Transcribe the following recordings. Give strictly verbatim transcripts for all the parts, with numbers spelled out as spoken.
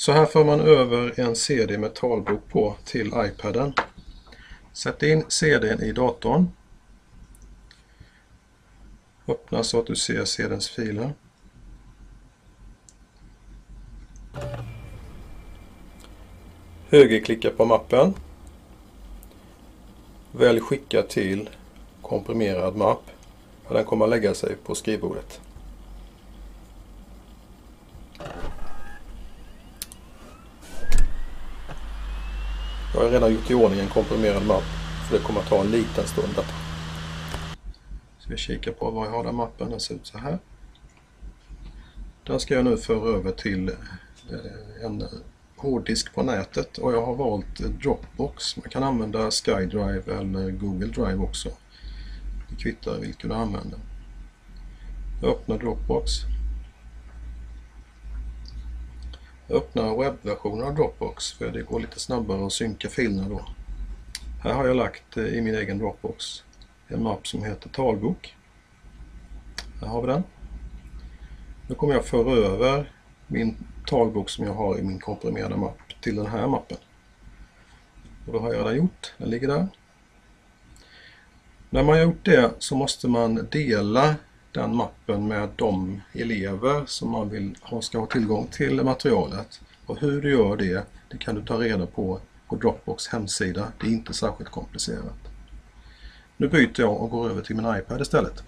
Så här för man över en C D med talbok på till iPaden. Sätt in C D:n i datorn. Öppna så att du ser C D:ns filer. Högerklicka på mappen. Välj skicka till komprimerad mapp. Den kommer att lägga sig på skrivbordet. Jag har redan gjort i ordning en komprimerad mapp, för det kommer att ta en liten stund detta. Så vi kikar på vad jag har där mappen, den ser ut så här. Den ska jag nu föra över till en hårddisk på nätet och jag har valt Dropbox. Man kan använda SkyDrive eller Google Drive också. Det kvittar vilken du använder. Jag öppnar Dropbox. Jag öppnar webbversionen av Dropbox för det går lite snabbare att synka filerna då. Här har jag lagt i min egen Dropbox en mapp som heter talbok. Här har vi den. Nu kommer jag föra över min talbok som jag har i min komprimerade mapp till den här mappen. Och då har jag redan gjort, den ligger där. När man har gjort det så måste man dela den mappen med de elever som man vill ha, ska ha tillgång till materialet. Och hur du gör det, det kan du ta reda på på Dropbox hemsida. Det är inte särskilt komplicerat. Nu byter jag och går över till min iPad istället.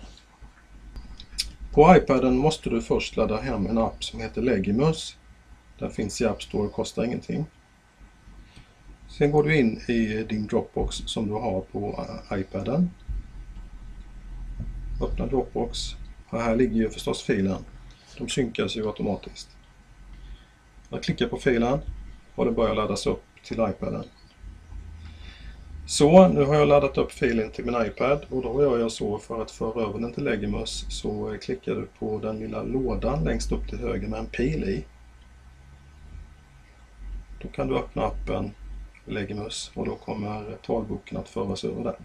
På iPaden måste du först ladda hem en app som heter Legimus. Den finns i App Store och kostar ingenting. Sen går du in i din Dropbox som du har på iPaden. Öppna Dropbox. Och här ligger ju förstås filen. De synkas ju automatiskt. Jag klickar på filen och det börjar laddas upp till iPaden. Så, nu har jag laddat upp filen till min iPad och då gör jag så för att föra över den till Legimus så klickar du på den lilla lådan längst upp till höger med en pil i. Då kan du öppna appen Legimus och då kommer talboken att föras över där.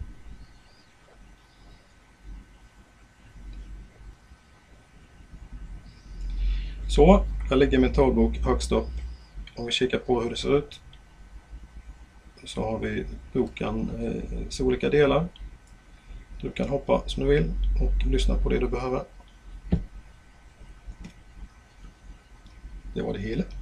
Så, här ligger min talbok högst upp. Om vi kikar på hur det ser ut så har vi boken i olika delar. Du kan hoppa som du vill och lyssna på det du behöver. Det var det hela.